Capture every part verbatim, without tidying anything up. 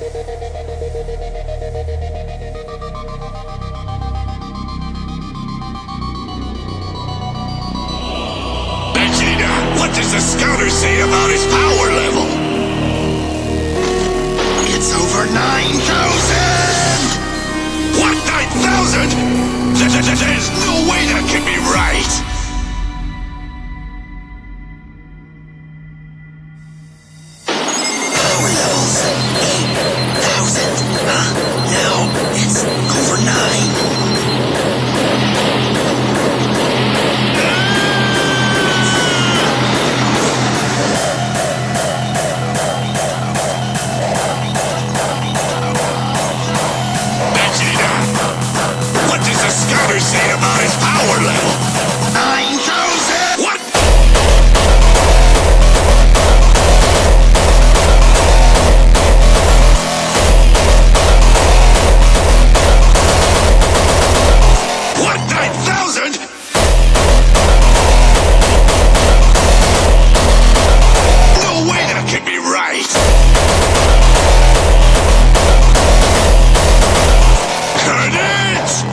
What does the scouter say about his power level? It's over nine thousand! What, nine thousand? There's no way that can be right! Power levels, eight thousand. Huh? Now it's over nine. Say about his power level. nine thousand! What? What? nine thousand? No way that can be right. Cut it!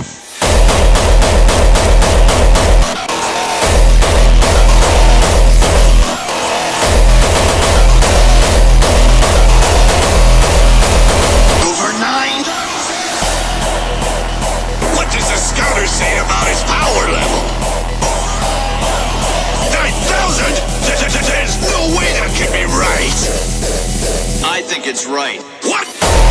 Say about his power level. nine thousand? There's no way that can be right. I think it's right. What?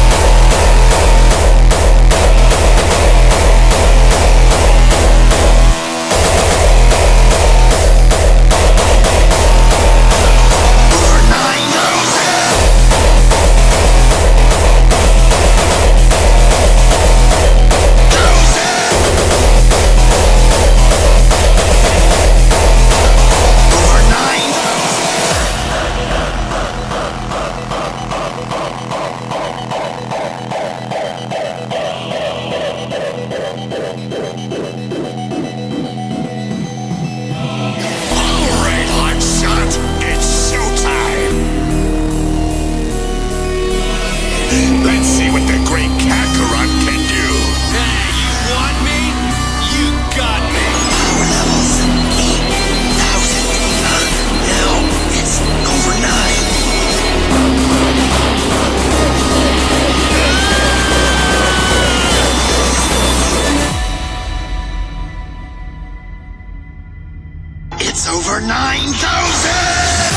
It's over nine thousand!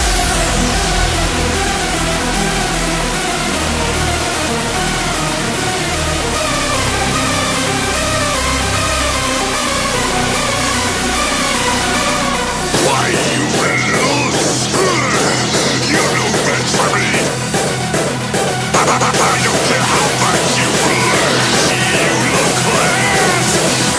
Why, you rebels? You're no match for me! I don't care how much you flirt! You look class!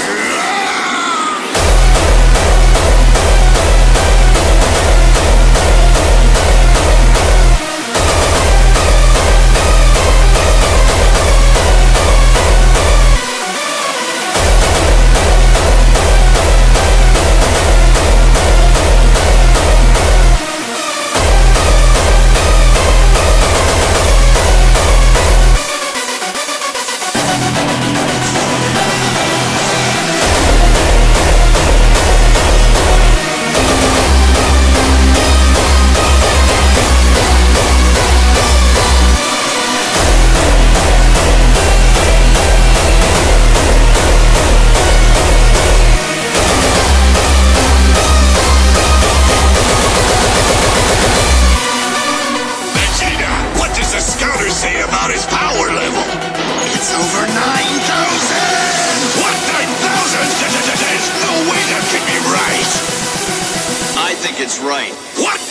Say about his power level. It's over nine thousand! What, nine thousand? There's no way that can be right. I think it's right. What?